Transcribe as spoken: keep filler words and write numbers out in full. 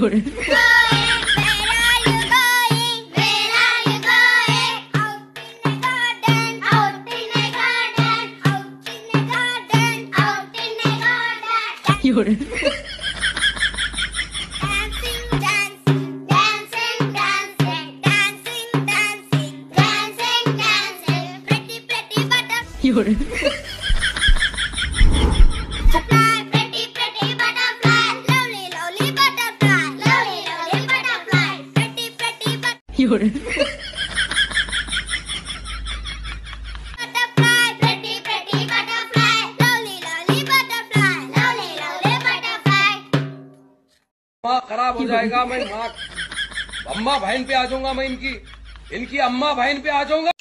有人。有人。有人。有人。 माँ खराब हो जाएगा। मैं माँ अम्मा बहन पे आ जाऊंगा। मैं इनकी इनकी अम्मा बहन पे आ जाऊंगा।